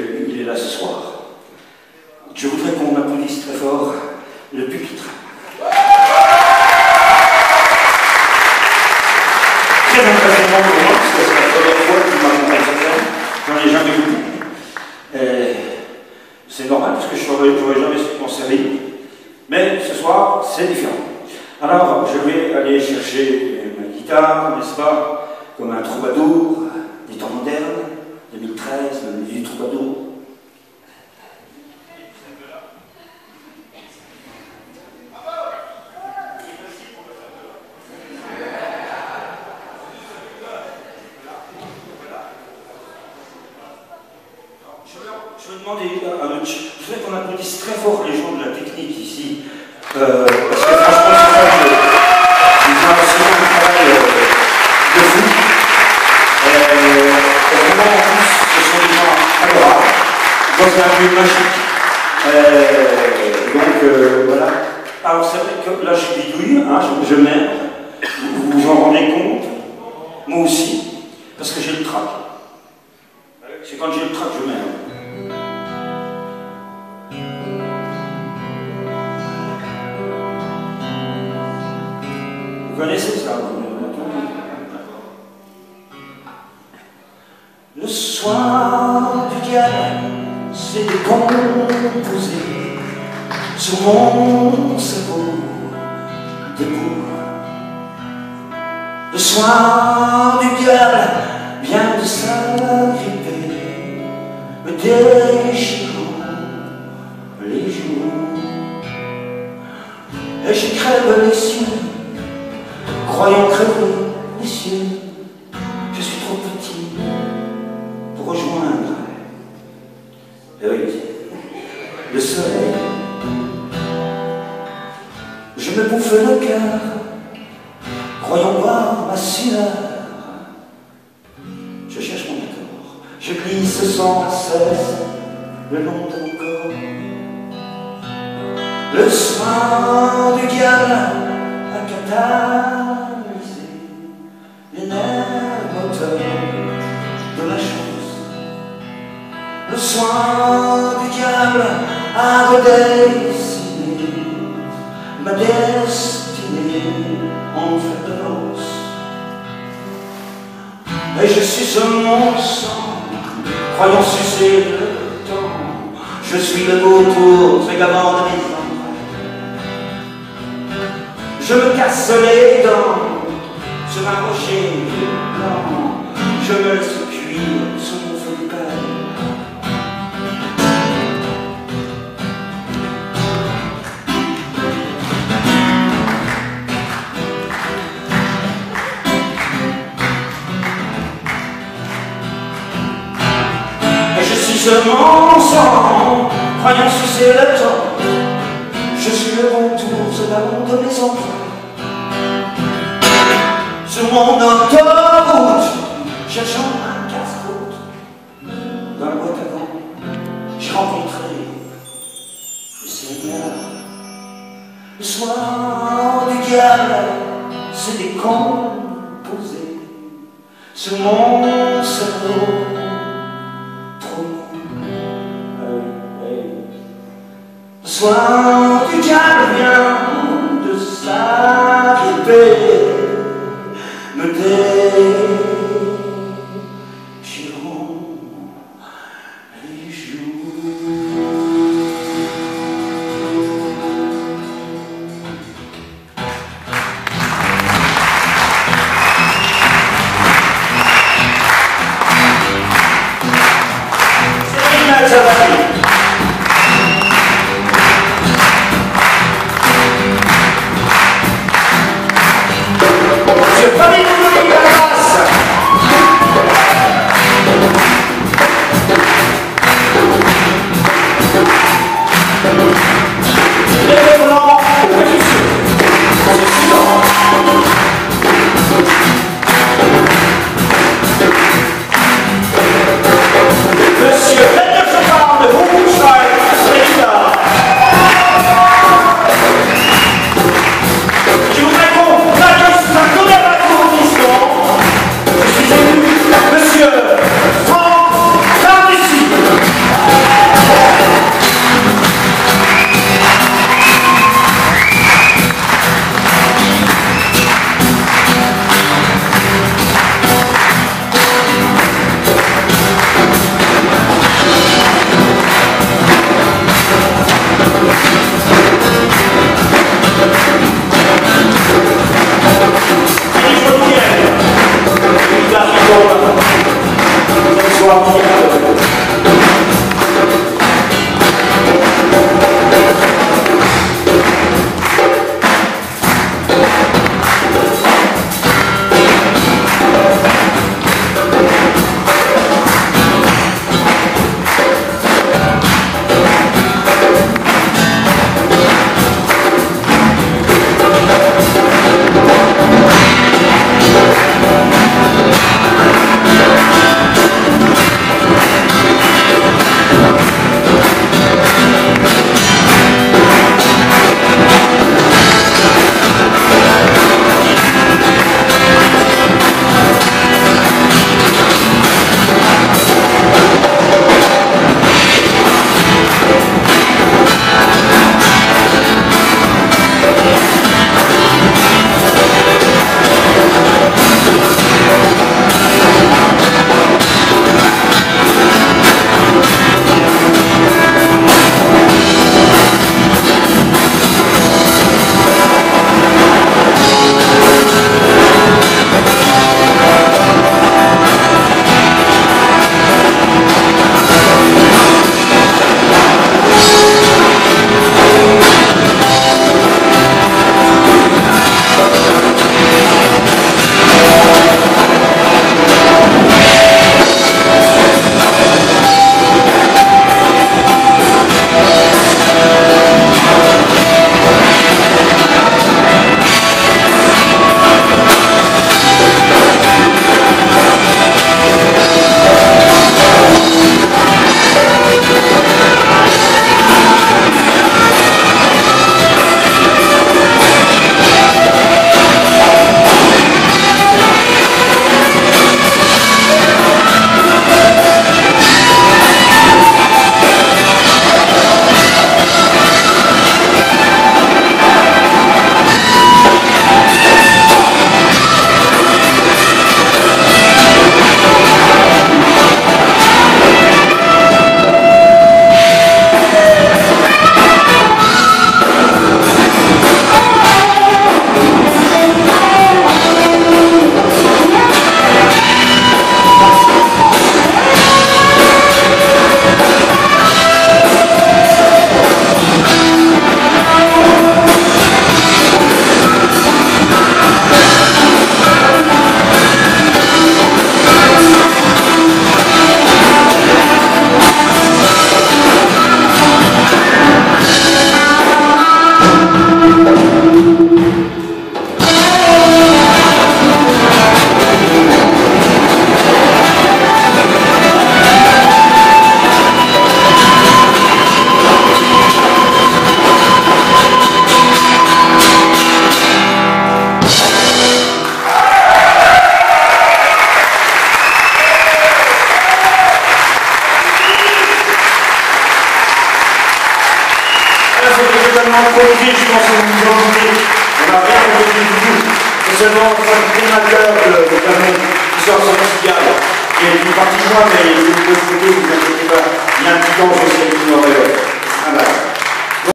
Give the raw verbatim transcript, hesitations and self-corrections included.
qu'il est là ce soir. Je voudrais qu'on applaudisse très fort le pupitre. Très impressionnant pour moi, parce que c'est la première fois qu'il m'accompagne sur scène. J'en ai jamais vu. Et c'est normal, parce que je n'aurais jamais su m'en servir. Mais ce soir, c'est différent. Alors, je vais aller chercher ma guitare, n'est-ce pas, comme un troubadour des temps modernes, deux mille treize, le musée du troubadour. Je vais demander à notre... Je voudrais qu'on applaudisse très fort les gens de la technique ici. Euh, parce que franchement, c'est ça que ils ont aussi un travail euh, de fou. Euh, vraiment, en plus, ce sont des gens adorables, dans un lieu magique. Euh, donc, euh, voilà. Alors, c'est vrai que là, je bidouille, hein, je, je mets. Vous vous en rendez compte? Moi aussi, parce que j'ai le trac. C'est quand j'ai le trac, je mets. Hein. Vous connaissez ça, vous? Le soir du diable s'est décomposé sur mon cerveau debout. Le soir du diable vient de s'agripper, me déchirant les joues. Et je crève les cieux, croyant crever les cieux. Je suis trop petit pour rejoindre, eh oui, le soleil. Je me bouffe le cœur, croyant voir ma sueur. Je cherche mon accord, je glisse sans cesse le long de mon corps. Le soin du diable a catalysé les nerfs moteurs de la chose. Le soin du diable a redessiné ma destinée en fer de lance. Et je suce mon sang, croyant sucer le temps. Je suis le vautour, très gavant de mes enfants. Je me casse les dents sur un rocher blanc. Je me laisse cuire sous mon feu de pelle. Et je suis mon sang, croyant sucer le temps. Je suis le vautour, ce ballon de mes enfants. Sur mon autoroute, cherchant un casse-croûte. Dans la boîte à gants, j'ai rencontré le Seigneur. Le soir du diable s'est décomposé sur mon cerveau. Trop mou. Le soir du diable vient de s'arriver, me déchirant les joues. C'est une alternative. Monsieur Premier Dominique Arras. Les blancs, Monsieur Peter Chopin de vous. totalement improvisé, je pense que vous vous en doutez. On n'a rien compris du tout. C'est seulement un primateur de Cameroun qui sort son cigare. Il y a une partie de moi, mais je vais vous expliquer, vous inquiétez pas. Il y a un petit temps, je sais qu'il m'aurait. Voilà.